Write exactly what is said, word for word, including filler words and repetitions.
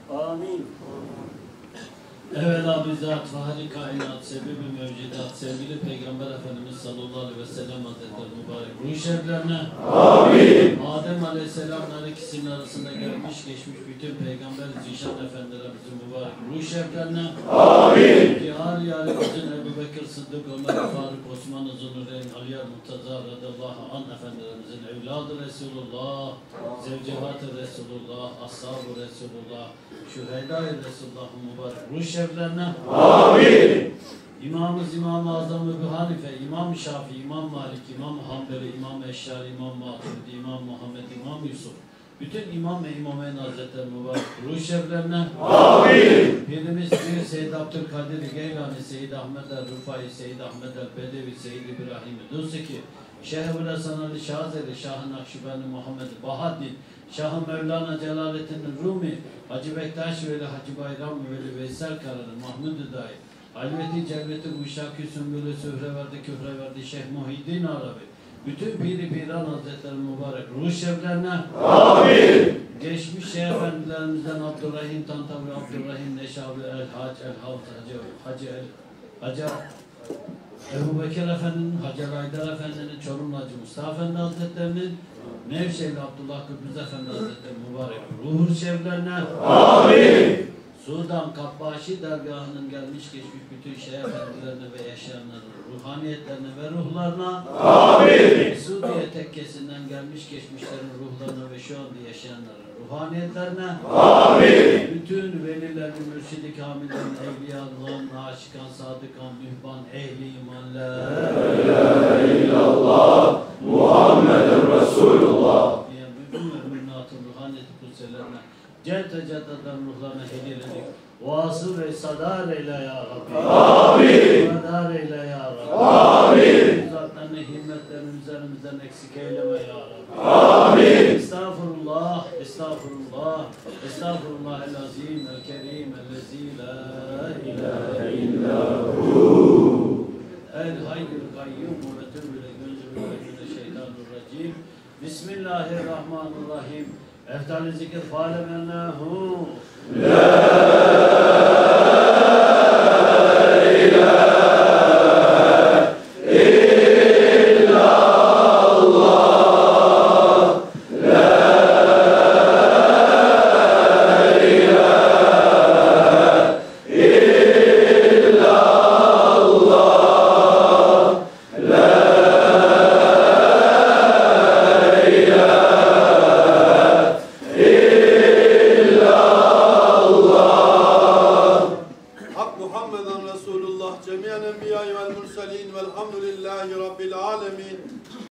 Amin. Evvela bizzat fahri kainat, sebebi mevcudat, sevgili Peygamber Efendimiz sallallahu aleyhi ve sellem Hazretleri mübarek ruh şeriflerine, amin. Adem Aleyhisselam'la ikisinin arasında gelmiş geçmiş bütün Peygamber Zişan Efendilerimizin mübarek ruh şeriflerine, amin. Diyar yarimizin Ebu Bekir Sıddık, Ömer Faruk, Osman Zunureyn, Aliyer Murtaza radıyallahu anh Efendilerimizin evladı Resulullah, zevcevat-ı Resulullah, ashab-ı Resulullah, şühedâ-i Resulullah'ın mübarek ruh şeriflerine, amin. İmamımız İmam-ı Azam Ebu Hanife, İmam Şafii, İmam Malik, İmam Hanbeli, İmam Eşşari, İmam Maturidi, İmam Muhammed, İmam Yusuf, bütün İmam ve İmameyn Hazretleri mübarek ruh şeriflerine, amin. Birimiz bir Seyyid Abdülkadir Geylani, Seyyid Ahmed el-Rufai, Seyyid Ahmed el-Bedevi, Seyyid İbrahim-i Dusiki, Şeyh-i Hasan Ali Şahzeli, Şah-ı Nakşibendi Muhammed Bahaddin, Şah-ı Mevlana Celaleddin Rumi, Hacı Bektaş Veli, Hacı Bayram Veli, Veysel Karalı, Mahmud-u Dâi, Alveti Celveti Uşak-ı Sümbülü, Sühreverdi, Küfreverdi, Şeyh Muhyiddin Arabi, bütün Piri Piran Hazretleri mübarek ruh şeriflerine, amin. Geçmiş Şeyh Efendilerimizden Abdurrahim Tantavi, Abdurrahim Neşabi, El-Hac, El-Havt, Hacı, Hacı, El, Hacı, Ebu Bekir Efendi'nin, Hacı Haydar Efendi'nin, Çorumlu Hacı Mustafa Efendi Hazretleri'nin, Nevşehirli Abdullah Kıbrıs Efendi Hazretleri mübarek ruh şeriflerine, amin. Sudan Kabbaşi dergahının gelmiş geçmiş bütün Şeyh Efendilerine ve yaşayanların ruhaniyetlerine ve ruhlarına, amin. Sudiye tekkesinden gelmiş geçmişlerin ruhlarına ve şu anda yaşayanların ruhaniyetlerine, amin. Bütün velilerin, mürşid-i kamillerin, evliyaların, aşıkan, sadıkan, mühban, ehli iman, la ilahe illallah, Muhammeden Resulullah diye bütün müminatın ruhaniyeti kutselerine, Celt-i Cedda'dan ruhlarına hediyelendik. Vasıl ve sadar eyle ya Rabbi. Amin. Sadar eyle ya Rabbi. Amin. Zatlarını, himmetlerini üzerimizden eksik eyleme ya Rabbi. Amin. Estağfurullah, estağfurullah, estağfurullah el-azim, el-kerim, el-lezi la ilahe illahu. El-hayyul kayyum ve tübüle gönzülüle şeytanirracim. Bismillahirrahmanirrahim. Eftal-i zikir fâlemennehu. Resulullah cemiyen enbiya'i vel mursalin velhamdülillahi rabbil alemin.